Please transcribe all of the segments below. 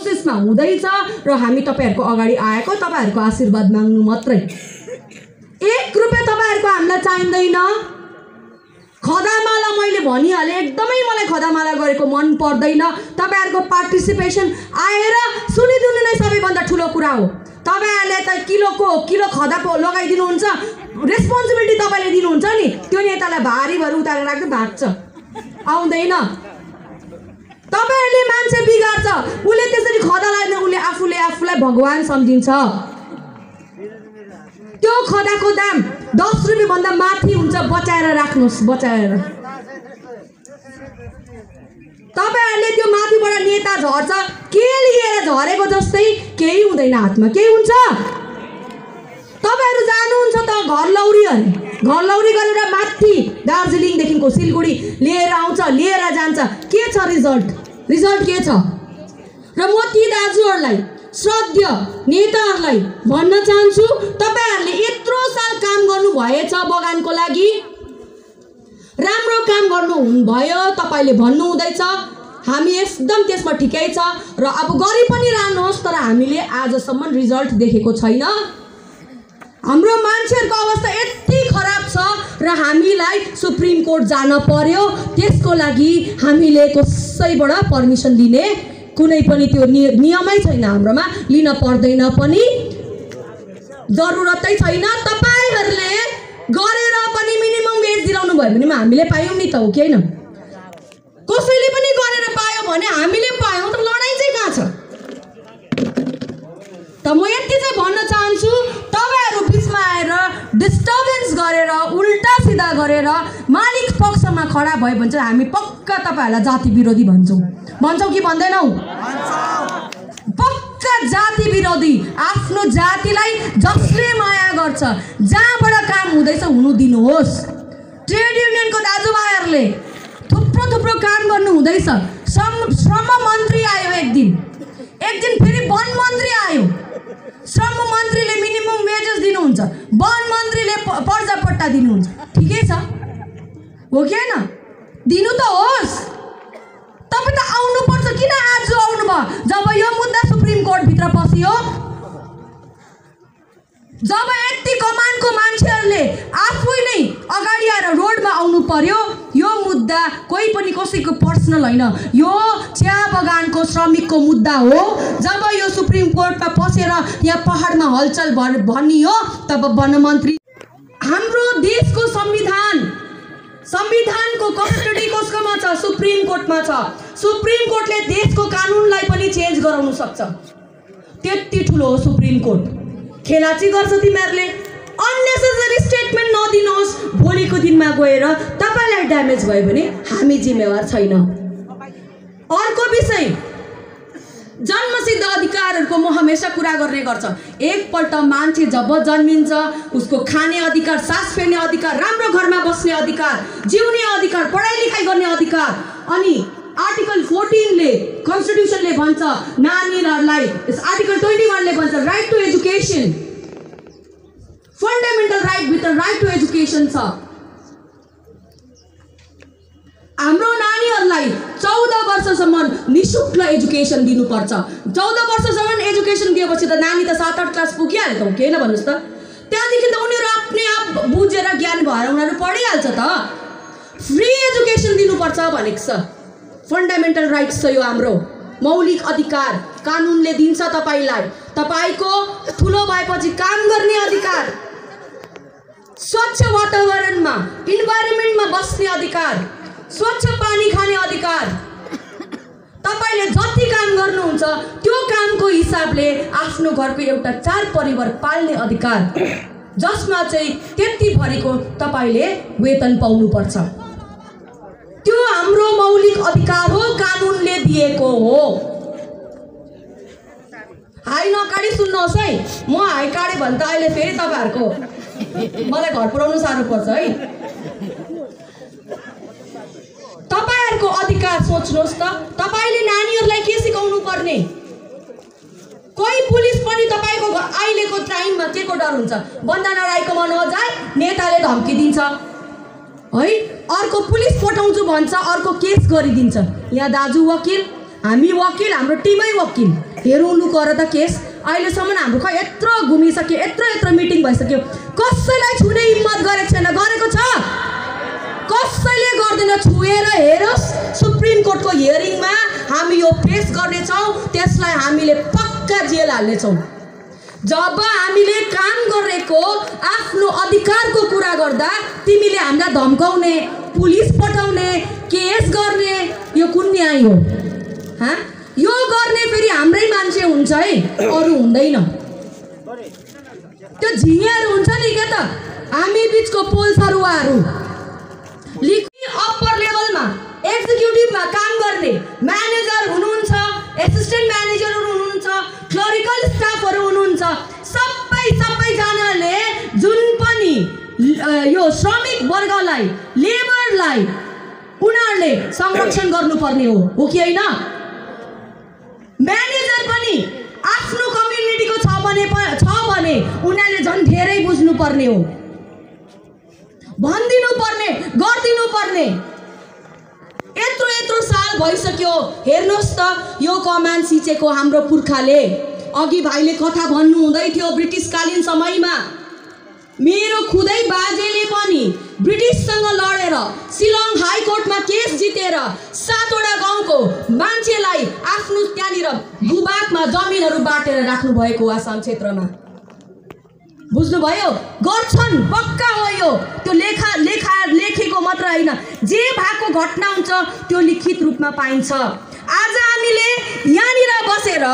प्रोसेसमा हुँदैछ र हामी तपाईहरुको अगाडि आएको तपाईहरुको आशीर्वाद माग्नु मात्रै। 1 रुपैयाँ तपाईहरुको हामीलाई चाहिँदैन। खदामाला मैले भनिहाले, एकदमै मलाई खदामाला गरेको मन पर्दैन। तपाईहरुको पार्टिसिपेसन आएर सुनिदिनु नै सबैभन्दा ठुलो कुरा हो। तपाईहरुले त किलो खदा लगाइदिनुहुन्छ, रेस्पोन्सिबिलिटी तपाईले दिनुहुन्छ नि, त्यो नेतालाई भारी भएर उतारेर राख्दै भाग्छ, आउँदैन। तपाईहरुले मान्छे बिगार्छ, उले त्यसरी खदा लाग्दैन, उले आफूलाई भगवान सम्झिन्छ। त्यो खदाको दाम 10 रुपैयाँ भन्दा माथि हुन्छ, बचाएर राख्नुस्, बचाएर। तपाईहरुले त्यो माथिबाट नेता झर्छ, के लिएर झरेको जस्तै केही हुँदैन, हातमा केही हुन्छ। तपाईहरु जानुहुन्छ त घर लौरी गरेर माथि दार्जिलिङ देखिको सिलगढी लिएर आउँछ, लिएर जान्छ, के छ रिजल्ट के छ? र म ती दाजुहरुलाई श्रद्धा नेताहरुलाई भन्न चाहन्छु, तपाईहरुले यत्रो साल काम गर्नु भएछ बगानको लागि, राम्रो काम गर्नु भयो, तपाईले भन्नु हुँदैछ, हामी एकदम त्यसमा ठिकै छ र अब गरि पनि रहनुहोस्, तर हामीले आजसम्म रिजल्ट देखेको छैन। हाम्रो मान्छेहरुको अवस्था यति खराब छ र हामीलाई सुप्रिम कोर्ट जान पर्यो। त्यसको लागि हामीले कसैबाट पर्मिसन लिने कुनै पनि त्यो नियमै छैन, हाम्रोमा लिन पर्दैन पनि, जरुरतै छैन। तपाईहरुले गरेर पनि मिनिमम वेज दिलाउनु भयो भने हामीले पायौं नि त, हो कि हैन? कसैले पनि गरेर पायो भने हामीले पायौं, त लडाई चाहिँ कहाँ छ? त म यति चाहिँ भन्न चाहन्छु, तपाईहरु बिचमा आएर डिस्टर्बेन्स गरेर उल्टा सिधा गरेर मालिक पक्षमा खडा भयो भने चाहिँ हामी पक्का तपाईहरुलाई जाति विरोधी भन्छौं कि भन्दैनौ? पक्का जाति विरोधी। आफ्नो जातिलाई जसले माया गर्छ, जहाँबाट काम हुँदैछ हुनु दिनुहोस्। ट्रेड युनियनको दाजुभाइहरुले थुप्रो काम गर्नु हुँदैछ। श्रम मन्त्री आयो एक दिन फेरि वन मन्त्री आयो। श्रम मन्त्रीले मिनिमम वेजेस दिनुहुन्छ, वन मन्त्रीले पर्जापट्टा दिनुहुन्छ, ठिकै छ, हो कि हैन? दिनु त होस्। तपाई त आउनु पर्छ। किन आज आउनु भयो? जब यो मुद्दा सुप्रिम कोर्ट भित्र पस्यो, जब यति कमानको मान्छेहरुले आफै नै अगाडि आएर रोडमा आउनु पर्यो, यो मुद्दा कोही पनि कसैको पर्सनल हैन, यो चिया बगानको श्रमिकको मुद्दा हो। जब यो सुप्रिम कोर्टमा पसेर यहाँ पहाडमा हलचल भनियो, तब वन मन्त्री हाम्रो देशको संविधानको कस्टडी कसकोमा छ? सुप्रिम कोर्टमा छ। सुप्रिम कोर्टले देशको कानुनलाई पनि चेन्ज गराउन सक्छ। त्यति ठुलो हो सुप्रिम कोर्ट। खेलाची गर्छ तिमीहरुले। अननेसेसरी स्टेटमेन्ट नदिनुहोस्। भोलिको दिनमा गएर तपाईलाई ड्यामेज भयो भने हामी जिम्मेवार छैन। अर्को विषय, जन्मसिद्ध अधिकारहरुको म हमेशा कुरा गर्ने गर्छ। एकपल्ट मान्छे जब जन्मिन्छ, उसको खाने अधिकार, सास फेर्ने अधिकार, राम्रो घरमा बस्ने अधिकार, जिउने अधिकार, पढाइ लेखाइ गर्ने अधिकार, अनि आर्टिकल 14 ले कन्स्टिट्युसनले भन्छ नानीहरुलाई, आर्टिकल 21 ले भन्छ right to education, fundamental right भित्र राइट टु एजुकेसन छ। हाम्रो नानीहरुलाई 14 वर्षसम्म निशुल्क एजुकेसन दिनुपर्छ। 14 वर्षसम्म एजुकेसन दिएपछि त नानी त 7-8 क्लास पुगिहाल्छ, हो कि हैन भन्नुस् त? त्यहाँदेखि त उनीहरु आफ्नै आप बुझेर ज्ञान भएर उनीहरु पढिहाल्छ त। फ्री एजुकेसन दिनुपर्छ भनेको छ। फन्डामेन्टल राइट्स छ, यो हाम्रो मौलिक अधिकार। कानुनले दिन्छ तपाईलाई। तपाईको ठुलो भएपछि काम गर्ने अधिकार, स्वच्छ वातावरणमा, इन्भाइरोमेन्टमा बस्ने अधिकार, स्वच्छ पानी खाने अधिकार। तपाईले जति काम गर्नुहुन्छ त्यो कामको हिसाबले आफ्नो घरको एउटा 4 परिवार पाल्ने अधिकार, जसमा चाहिँ त्यति भरिको तपाईले वेतन पाउनु पर्छ। त्यो हाम्रो मौलिक अधिकार हो, कानुनले दिएको हो। हाई नकाडी सुन्नुहोस् है। म हाई काडे भने त अहिले फेरि तपाईहरुको मलाई घर पुर्याउनु साह्रो पर्छ है। तपाईहरुको अधिकार सोच्नुहोस् त। तपाईले नानीहरुलाई के सिकाउनु पर्ने? कोही पुलिस पनि तपाईको अहिलेको टाइममा के को डर हुन्छ? बन्दा नराइकोमा नजाए, नेताले धम्की दिन्छ है, अर्को पुलिस पठाउँछु भन्छ, अर्को केस गरिदिन्छ। यहाँ दाजु वकिल, हामी वकिल, हाम्रो टिमै वकिल, हेरौँ लु गर त केस। अहिलेसम्म हाम्रो खै यत्रो घुमिसक्यो, यत्रो मिटिङ भइसक्यो, कसैलाई छुने हिम्मत गरेको छैन। गरेको छ? कसैले गर्दैन। छुएर हेरोस्, सुप्रिम कोर्टको हियरिङमा हामी यो पेश गर्नेछौँ, त्यसलाई हामीले पक्का जेल हाल्नेछौँ। जब हामीले काम गरेको आफ्नो अधिकारको कुरा गर्दा तिमीले हामीलाई धम्काउने, पुलिस पठाउने, केस गर्ने, यो कुन न्याय हो? यो गर्ने फेरि हाम्रै मान्छे हुन्छ है, अरू हुँदैन। त्यो झिँगाहरू हुन्छ नि क्या त, हामी बिचको पोलसरुवाहरू। अप्पर लेभलमा एक्जिक्युटिभमा काम गर्ने म्यानेजर हुनुहुन्छ, एसिस्टेन्ट म्यानेजरहरू हुनुहुन्छ, क्लरिकल स्टाफहरू हुनुहुन्छ, सबैजनाले जुन पनि यो श्रमिक वर्गलाई, लेबरलाई उनीहरूले संरक्षण गर्नुपर्ने हो कि होइन? म्यानेजर पनि आफ्नो कम्युनिटीको छ भने उनीहरूले झन् धेरै बुझ्नुपर्ने हो, भनिदिनु पर्ने, गरिदिनु पर्ने। यत्रो साल भइसक्यो, हेर्नुहोस् त यो कमान सिचेको हाम्रो पुर्खाले। अघि भाइले कथा भन्नु हुँदै थियो ब्रिटिसकालीन समयमा, मेरो खुदै बाजेले पनि ब्रिटिससँग लडेर शिलङ हाइकोर्टमा केस जितेर 7वटा गाउँको मान्छेलाई आफ्नो त्यहाँनिर भूभागमा जमिनहरू बाटेर राख्नु भएको आसाम क्षेत्रमा। बुझ्नुभयो? गर्छन्, पक्का हो यो। त्यो लेखेको मात्र होइन, जे भएको घटना हुन्छ त्यो लिखित रूपमा पाइन्छ। आज हामीले यहाँनिर बसेर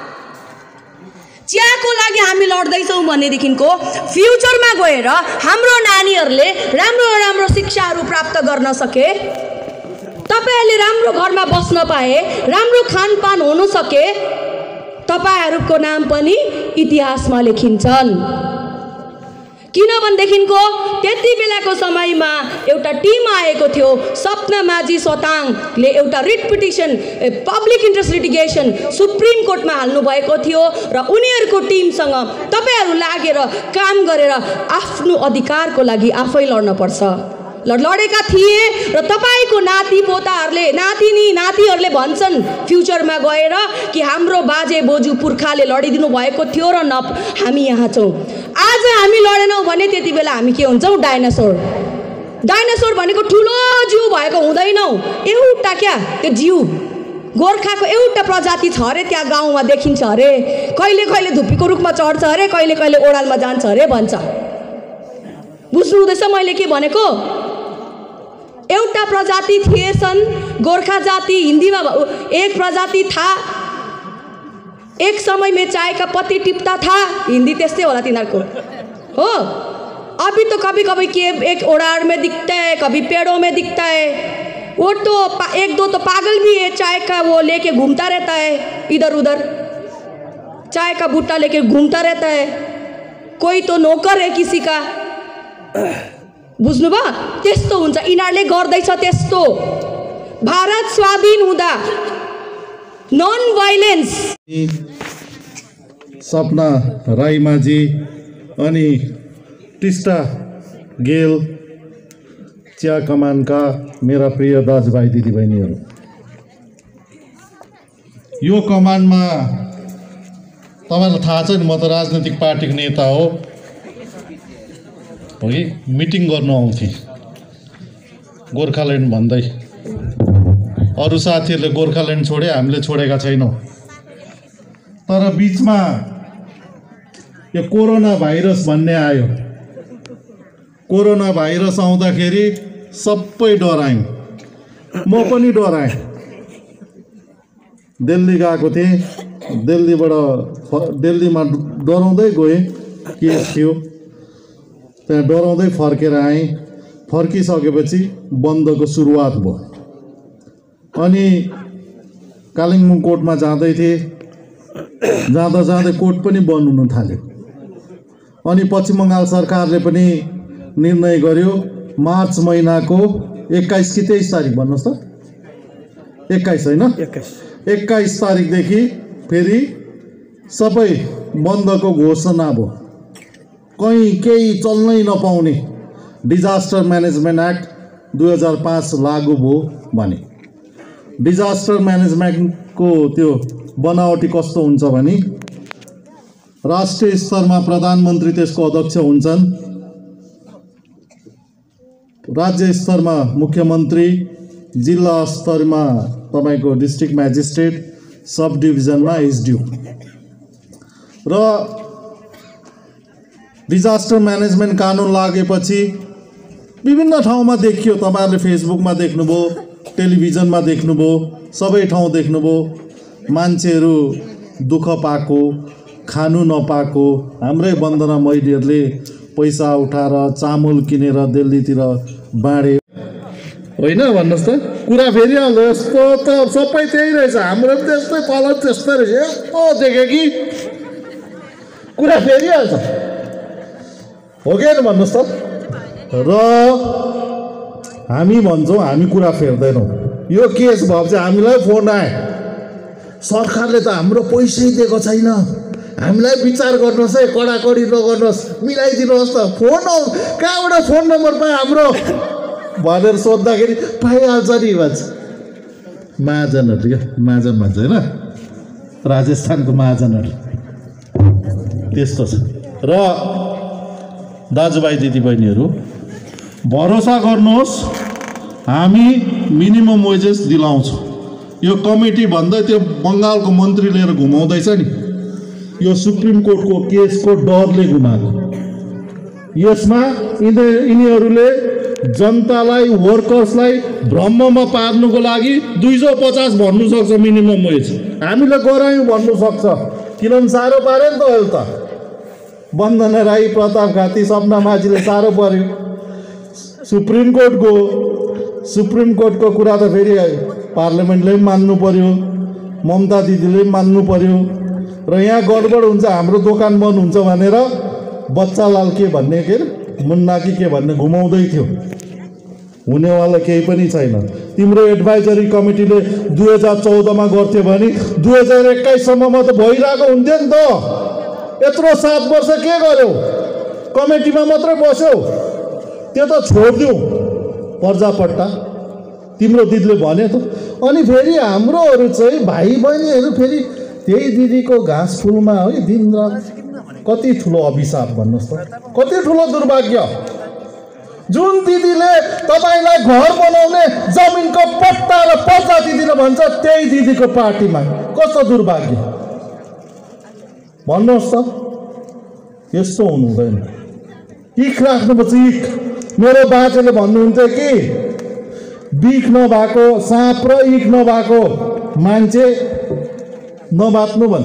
चियाको लागि हामी लड्दैछौँ भनेदेखिको फ्युचरमा गएर हाम्रो नानीहरूले राम्रो शिक्षाहरू प्राप्त गर्न सके, तपाईहरूले राम्रो घरमा बस्न पाए, राम्रो खानपान हुन सके, तपाईहरूको नाम पनि इतिहासमा लेखिन्छन्। किनभनेदेखिको त्यति बेलाको समयमा एउटा टिम आएको थियो, सपना माझी सोताङले एउटा writ petition, public interest litigation supreme कोर्टमा हाल्नु भएको थियो र उनीहरूको टिमसँग तपाईहरू लागेर काम गरेर आफ्नो अधिकारको लागि आफै लड्न पर्छ। लडेका थिए र तपाईको नाति पोताहरूले, नातिहरूले भन्छन् फ्युचरमा गएर कि हाम्रो बाजे बोजू पुर्खाले लडिदिनु भएको थियो र न हामी यहाँ छौँ। आज हामी लडेनौँ भने त्यति बेला हामी के हुन्छौँ? डाइनासोर भनेको ठुलो जिउ भएको हुँदैनौँ, एउटा क्या त्यो जिउ गोर्खाको एउटा प्रजाति छ अरे, त्यहाँ गाउँमा देखिन्छ अरे, कहिले धुप्पीको रुखमा चढ्छ अरे, कहिले ओडालमा जान्छ अरे भन्छ। बुझ्नु हुँदैछ मैले के भनेको? एउटा प्रजाति थिएछन् गोर्खा जाति, हिन्दीमा एक प्रजाति था, एक समय में चाय का पत्ती टिप्ता था, हिंदी त्यस्तै होला तिनीहरूको हो। अभी तो कभी एक ओडार में दिखता है, कभी पेड़ों में दिखता है, वो तो एक दो तो पागल भी है, चाय का वो लेके घूमता रहता है, इधर उधर चाय का बूटा लेके घूमता रहता है, कोई तो नौकर है किसी का। बुझ्नुभयो? त्यस्तो हुन्छ, यिनीहरूले गर्दैछ त्यस्तो। भारत स्वाधीन हुँदा नन भाइलेन्स सपना राईमाझी अनि टिस्टा गेल चिया कमानका मेरा प्रिय दाजुभाइ दिदीबहिनीहरू, यो कमानमा तपाईँलाई थाहा छ नि, म त राजनैतिक पार्टीको नेता हो कि मिटिङ गर्नु आउँथेँ गोर्खाल्यान्ड भन्दै। अरू साथीहरूले गोर्खाल्यान्ड छोडे, हामीले छोडेका छैनौँ। तर बिचमा यो कोरोना भाइरस भन्ने आयो। कोरोना भाइरस आउँदाखेरि सबै डरायौँ, म पनि डराएँ। दिल्ली गएको थिएँ, दिल्लीमा डराउँदै गएँ, केस थियो त्यहाँ डराउँदै फर्केर आएँ। फर्किसकेपछि बन्दको सुरुवात भयो। अनि कालिम्पोङ कोर्टमा जाँदै थिएँ, जाँदा कोर्ट पनि बन्द हुन थाल्यो। अनि पश्चिम बङ्गाल सरकारले पनि निर्णय गर्यो मार्च महिनाको 21 कि 23 तारिक भन्नुहोस् त, 21 होइन, 21 तारिकदेखि फेरि सबै बन्दको घोषणा भयो। कहीँ केही चल्नै नपाउने डिजास्टर म्यानेजमेन्ट एक्ट 2005 लागू भयो भने। डिजास्टर म्यानेजमेन्टको त्यो बनावटी कस्तो हुन्छ भने राष्ट्रिय स्तरमा प्रधानमन्त्री त्यसको अध्यक्ष हुन्छन्, राज्य स्तरमा मुख्यमन्त्री, जिल्ला स्तरमा तपाईको डिस्ट्रिक्ट म्याजिस्ट्रेट, सब डिभिजनमा एसडिओ र डिजास्टर म्यानेजमेन्ट कानुन लागेपछि विभिन्न ठाउँमा देखियो। तपाईहरुले फेसबुकमा देख्नुभयो, टेलिभिजनमा देख्नुभयो, सबै ठाउँ देख्नुभयो। मान्छेहरू दुःख पाएको, खानु नपाएको, हाम्रै वन्दना महिलाहरूले पैसा उठाएर चामल किनेर दिल्लीतिर बाँडे होइन भन्नुहोस् त। कुरा फेरिहाल्यो, यस्तो त सबै त्यही रहेछ, हाम्रो पनि त्यस्तै तल त्यस्तै रहेछ। यस्तो देखेँ कि कुरा फेरिहाल्छ, हो कि होइन भन्नुहोस् त। र हामी भन्छौँ हामी कुरा फेर्दैनौँ। यो केस भएपछि हामीलाई फोन आए, सरकारले त हाम्रो पैसै दिएको छैन, हामीलाई विचार गर्नुहोस् है, कडाकडी नगर्नुहोस्, मिलाइदिनुहोस् त। फोन कहाँबाट फोन नम्बर पाए हाम्रो भनेर सोद्धाखेरि पाइहाल्छ नि भन्छ। महाजनहरू क्या, महाजन भन्छ होइन, राजस्थानको महाजनहरू त्यस्तो छ। र दाजुभाइ दिदीबहिनीहरू भरोसा गर्नुहोस्, हामी मिनिमम वेजेस दिलाउँछौँ। यो कमिटी भन्दै त्यो बङ्गालको मन्त्री लिएर घुमाउँदैछ नि, यो सुप्रिम कोर्टको केसको डरले घुमाएको। यसमा यिनीहरूले जनतालाई, वर्कर्सलाई भ्रममा पार्नुको लागि 250 भन्नु सक्छ मिनिमम वेज। हामीले गरायौँ भन्नु सक्छ, किनभने साह्रो पार्यो नि त अहिले त। वन्दना राई, प्रताप घाती, सपना माझीले साह्रो पर्यो। सुप्रिम कोर्टको कुरा त फेरि पार्लियामेन्टले पनि मान्नु पर्यो, ममता दिदीले पनि मान्नु पर्यो। र यहाँ गडबड हुन्छ, हाम्रो दोकान बन्द हुन्छ भनेर बच्चालाल के भन्ने, के मुन्ना कि के भन्ने घुमाउँदै थियो। हुनेवाला केही पनि छैन। तिम्रो एडभाइजरी कमिटीले 2014मा गर्थ्यो भने 2021सम्ममा त भइरहेको हुन्थ्यो नि त। यत्रो 7 वर्ष के गर्यौ? कमिटीमा मात्रै बस्यौ, त्यो त छोडिदिऊ पर्जापट्टा। तिम्रो दिदीले भने त। अनि फेरि हाम्रोहरू चाहिँ भाइ बहिनीहरू फेरि त्यही दिदीको घाँस फुलमा है दिनरात। कति ठुलो अभिशाप भन्नुहोस् त, कति ठुलो दुर्भाग्य। जुन दिदीले तपाईँलाई घर बनाउने जमिनको पट्टा र पर्चा दिदिन भन्छ, त्यही दिदीको पार्टीमा कस्तो दुर्भाग्य भन्नुहोस् त। यस्तो हुनु हुँदैन। इख राख्नुपर्छ, इख। मेरो बाजेले भन्नुहुन्थ्यो कि बिख नभएको साँप र इख नभएको मान्छे नबाच्नु भन्,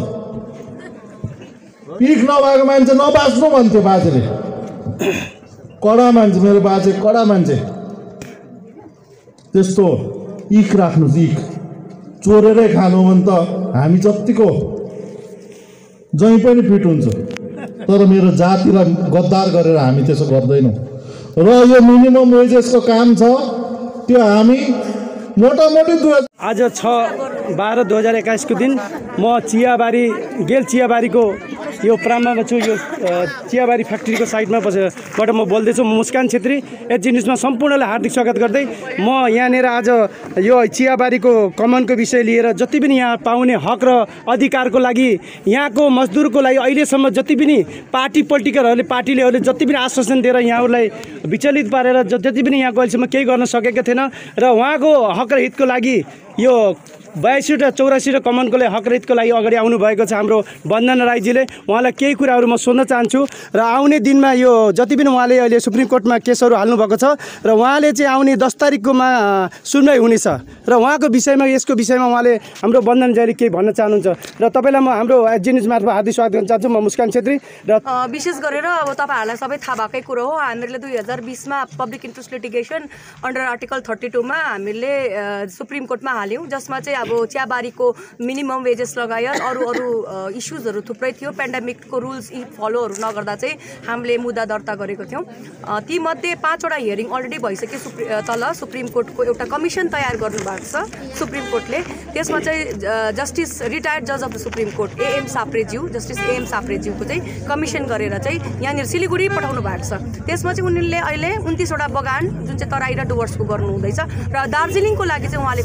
इख नभएको मान्छे नबाच्नु भन्थ्यो बाजेले। कडा मान्छे, मेरो बाजे कडा मान्छे। त्यस्तो इख राख्नु, इख। चोरेरै खानु भने त हामी जतिको जहीँ पनि फिट हुन्छ, तर मेरो जातिलाई गद्दार गरेर हामी त्यसो गर्दैनौँ। र यो मिनिमम वेजेसको काम छ, त्यो हामी मोटामोटी आज 6/12/2021 को दिन म गेल चियाबारीको यो प्रारम्भमा छु। यो चियाबारी फ्याक्ट्रीको साइडमा बाट म बोल्दैछु। म मुस्कान छेत्री, एचजी न्युजमा सम्पूर्णलाई हार्दिक स्वागत गर्दै म यहाँनिर आज यो चियाबारीको कमानको विषय लिएर जति पनि यहाँ पाउने हक र अधिकारको लागि, यहाँको मजदुरको लागि अहिलेसम्म जति पनि पार्टीले जति पनि आश्वासन दिएर यहाँहरूलाई विचलित पारेर जति पनि यहाँको अहिलेसम्म केही गर्न सकेको थिएन। र उहाँको हक र हितको लागि यो 82 र 84 र कमानको हक र हितको लागि अगाडि आउनु भएको छ हाम्रो वन्दना राईजीले। उहाँलाई केही कुराहरू म सोध्न चाहन्छु। र आउने दिनमा यो जति पनि उहाँले अहिले सुप्रिम कोर्टमा केसहरू हाल्नु भएको छ, र उहाँले चाहिँ आउने 10 तारिककोमा सुनवाई हुनेछ, र उहाँको विषयमा, यसको विषयमा उहाँले हाम्रो वन्दनाजीले केही भन्न चाहनुहुन्छ। र तपाईँलाई म हाम्रो एचजी न्युज मार्फत हार्दिक स्वागत गर्न चाहन्छु। म मुस्कान छेत्री। र विशेष गरेर अब तपाईँहरूलाई सबै थाहा भएकै कुरो हो, हामीले 2020मा public interest litigation under article 32 मा हामीले सुप्रिम कोर्टमा हाल्यौँ, जसमा चाहिँ अब चियाबारीको मिनिमम वेजेस लगायत अरू इस्युजहरू थुप्रै थियो। पेन्डेमिकको रुल्स फलोहरू नगर्दा चाहिँ हामीले मुद्दा दर्ता गरेको थियौँ। तीमध्ये 5वटा हियरिङ अलरेडी भइसक्यो। तल सुप्रिम कोर्टको एउटा कमिसन तयार गर्नुभएको छ सुप्रिम कोर्टले। त्यसमा चाहिँ जस्टिस रिटायर्ड जज of the supreme court justice A M साप्रेज्यूको चाहिँ कमिसन गरेर चाहिँ यहाँनिर सिलिगुडी पठाउनु भएको छ। त्यसमा चाहिँ उनीहरूले अहिले 29वटा बगान जुन चाहिँ तराई र डुवर्सको गर्नु हुँदैछ, र दार्जिलिङको लागि चाहिँ उहाँले खुदै भन्नुभएको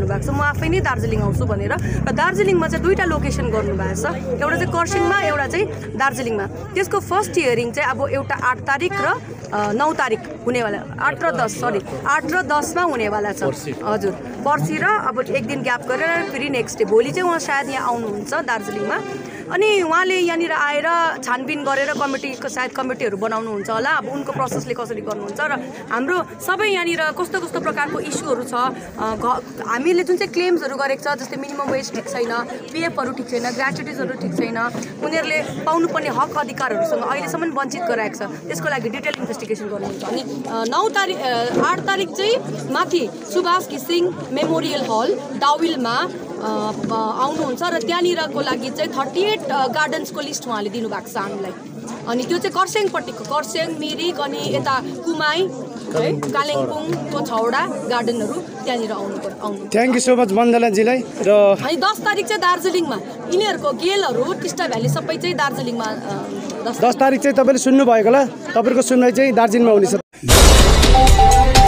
भन्नुभएको छ म आफै नै दार्जिलिङ आउँछु भनेर र दार्जिलिङमा चाहिँ 2टा लोकेसन गर्नुभएको छ एउटा चाहिँ खरसाङमा एउटा चाहिँ दार्जिलिङमा त्यसको फर्स्ट हियरिङ चाहिँ अब एउटा 8 तारिक र 9 तारिक हुनेवाला 8 र 10 मा हुनेवाला छ हजुर पर्सि र अब एक दिन ग्याप गरेर फेरि नेक्स्ट डे भोलि चाहिँ उहाँ सायद यहाँ आउनुहुन्छ दार्जिलिङमा अनि उहाँले यहाँनिर आएर छानबिन गरेर सायद कमिटीहरू बनाउनुहुन्छ होला अब उनको प्रोसेसले कसरी गर्नुहुन्छ र हाम्रो सबै यहाँनिर कस्तो कस्तो प्रकारको इस्युहरू छ हामीले जुन चाहिँ क्लेम्सहरू गरेको छ जस्तै मिनिमम वेज ठिक छैन पिएफहरू ठिक छैन ग्र्याचुइटिजहरू ठिक छैन उनीहरूले पाउनुपर्ने हक अधिकारहरूसँग अहिलेसम्म वञ्चित गराएको छ त्यसको लागि डिटेल इन्भेस्टिगेसन गर्नुहुन्छ अनि 8 तारिक चाहिँ माथि सुभाष घिसिङ मेमोरियल हल डाउविलमा आउनुहुन्छ र त्यहाँनिरको लागि चाहिँ 38 गार्डन्सको लिस्ट उहाँले दिनुभएको छ हामीलाई अनि त्यो चाहिँ खरसाङपट्टिको खरसाङ मिरिक अनि यता कुमाई है कालिम्पोङको 6वटा गार्डनहरू त्यहाँनिर आउनु थ्याङ्क यू सो मच मण्डलाजीलाई र अनि 10 तारिक चाहिँ दार्जिलिङमा यिनीहरूको गेलहरू टिस्टा भ्याली सबै चाहिँ दार्जिलिङमा 10 तारिक चाहिँ तपाईँले सुन्नुभएको होला तपाईँको सुनवाई चाहिँ दार्जिलिङमा हुनेछ